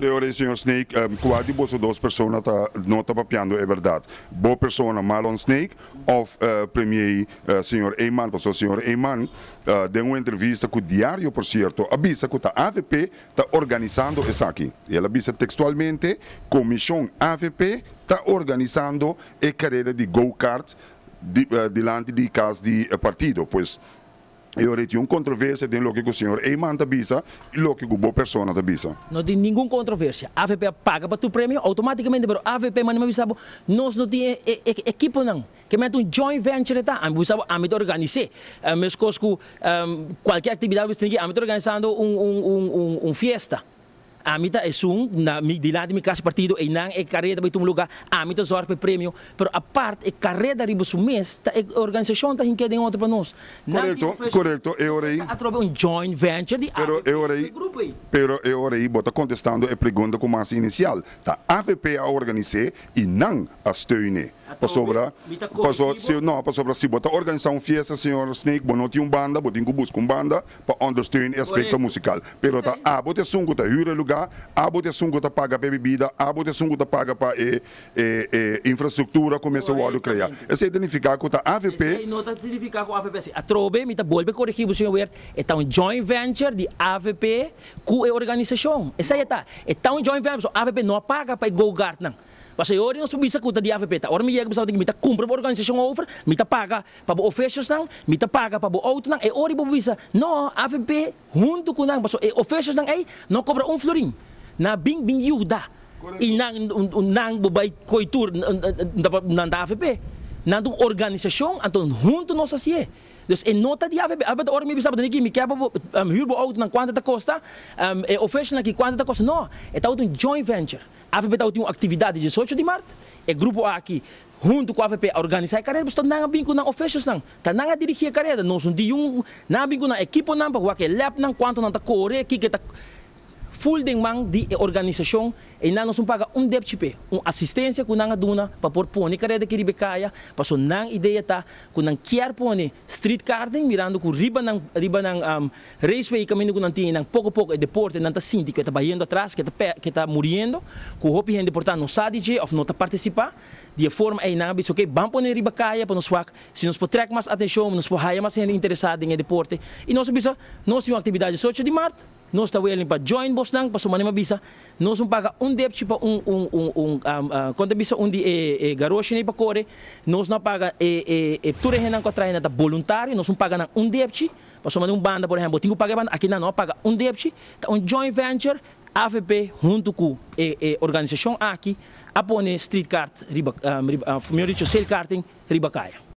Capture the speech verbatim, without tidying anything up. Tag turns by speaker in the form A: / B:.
A: ore, senhor Snake, um, quase você duas pessoas tá, não está papiando, é verdade. Boa pessoa, Marlon Snake, ou uh, premier, uh, senhor Eyman, porque o senhor Eyman uh, deu uma entrevista com o Diário, por certo, avisa que a A V P está organizando isso aqui. Ele avisa textualmente, Comissão A V P está organizando a carreira de go-kart di, uh, diante de casa de uh, partido, pois eu tenho uma controvérsia de lo que o senhor Eyman avisa e lo que a boa pessoa avisa.
B: Não tem nenhuma controvérsia. A AVP paga para tu prêmio automaticamente, mas a AVP mas não avisa, nós não temos equipe não. Que é um joint venture tá, a gente a gente organiza, mas coisas qualquer atividade você tem que a gente organizando um um um um fiesta. A mim é um na de lá de minha casa partido e não é carreira para um lugar a mim sorte para prêmio, mas a parte é carreira riba o mês tá a organização tá em outro para nós.
A: Correto, correto, eu orei.
B: Através um joint venture de
A: pero eu orei. Pero eu orei bota contestando a pergunta como assim inicial. Tá A V P a organizar e não a steunen. Para sobra, para se não, para sobra se bota organizar uma festa, senhor Snake, bom tem um banda, bota em busca um banda para understeunen aspecto musical. Pero tá a bota sungo tá hura lugar, a bota sungo tá paga para bebida, a bota sungo tá paga para e, e, e, infraestrutura começa o criar. Esse significa que tá A V P.
B: Esse não tá significa que a AVP a trobe, me tá bolbe corrigir o senhor é tá um joint venture de A V P com a organização. Essa aí tá. É tá um joint venture, a AVP não paga para go-kart não. Kasi ori não subisa kuta di A V P ta. Ori mi yeg bisa mita kumpra ba organisasyon over, mita paga pa bo officials nang, mita paga pa bo auto nang, e ori bo bisa. No, A V P junto ko nang baso e officials nang ay no cobra um florim. Na bing bing yuda. E nang nang bobay koitur nan da A V P. Nandung organisasyon anton junto no sa siye. Dus in nota di A V P, abad ori mi bisa ba niki mi kaya bo um, huur auto nang quanta ta costa, um, e official nang ki quanta ta costa. No, é tá um joint venture. A V P tem uma atividade de dezoito de março, é grupo A aqui, junto com a A V P, organizar a carreira, mas não binco não officials não, tá não dirigir a carreira, nós não temos não binco não equipe não, para que lap não quanto não tá correr aqui que tá full de mang de organização e não nós paga um D P P, uma assistência que não duna para por pôr carreira que ribecaia, para so não ideia tá, que não quer pôr street karting, mirando com riba não riba não um, raceway caminho que não tem, não pouco pouco é deporte, não tá sinto que tá baiando atrás, que tá que tá morrendo, que o hopi gente portanto não sabe de ou não tá participar, de forma aí não bis ok, vamos pôr ribecaia para nos fac, se nos potrek mais atenção, nos por haya mais gente interessada em deporte e nós bisa nós temos atividade dezoito de março. Nós estamos willing para join boss nang para sumani mabisa nós um paga um D P para um um um um um quando bisa um de e garoche nem para correr nós não paga e e tudo renan que traz nada voluntário nós um paga um D P para sumani um banda por exemplo tinha paga banda aqui não paga um D P tá um joint venture A V P junto com e, e organização aqui a pôr street kart riba um, riba uh, sale karting riba caia.